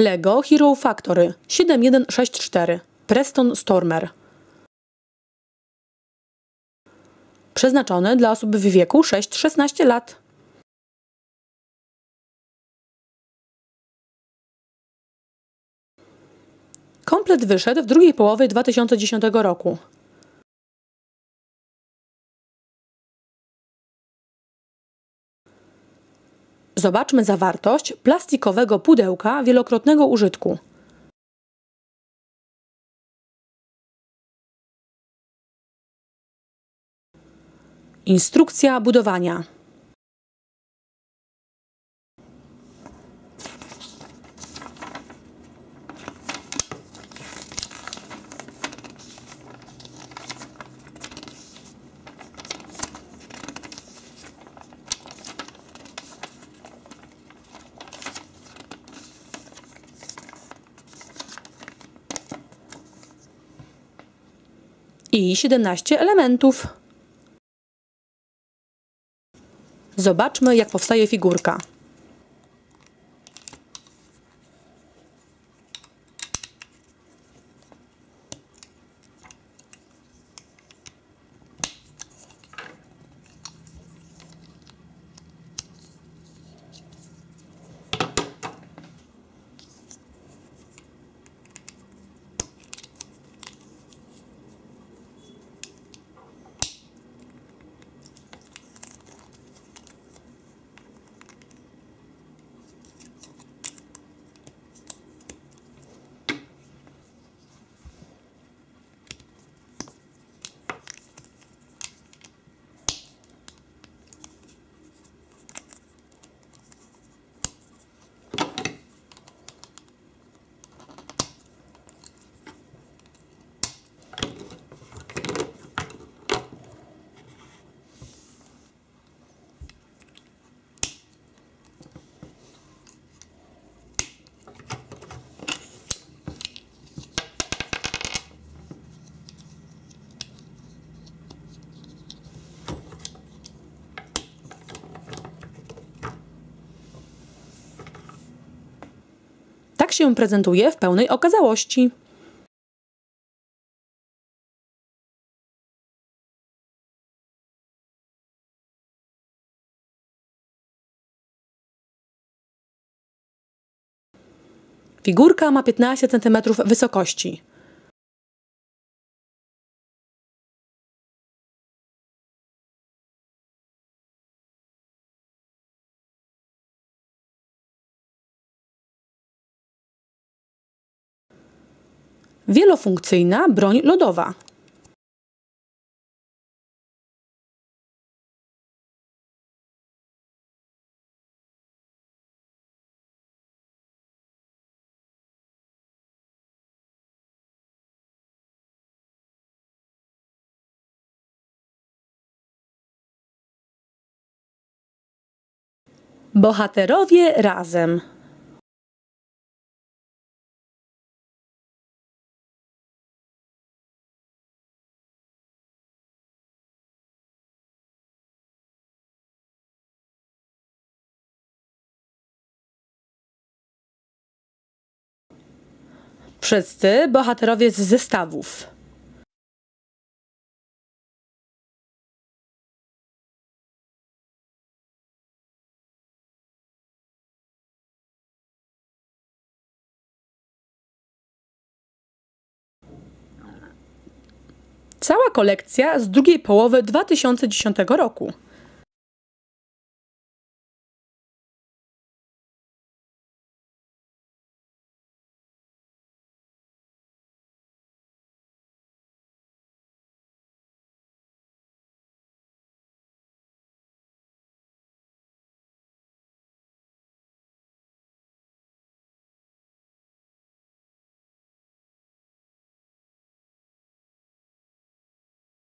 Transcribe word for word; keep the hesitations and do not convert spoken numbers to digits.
Lego Hero Factory siedem jeden sześć cztery Preston Stormer. Przeznaczony dla osób w wieku sześć do szesnastu lat. Komplet wyszedł w drugiej połowie dwa tysiące dziesiątego roku. Zobaczmy zawartość plastikowego pudełka wielokrotnego użytku. Instrukcja budowania. I siedemnaście elementów. Zobaczmy, jak powstaje figurka. Tak się prezentuje w pełnej okazałości. Figurka ma piętnaście centymetrów wysokości. Wielofunkcyjna broń lodowa. Bohaterowie razem. Wszyscy bohaterowie z zestawów. Cała kolekcja z drugiej połowy dwa tysiące dziesiątego roku.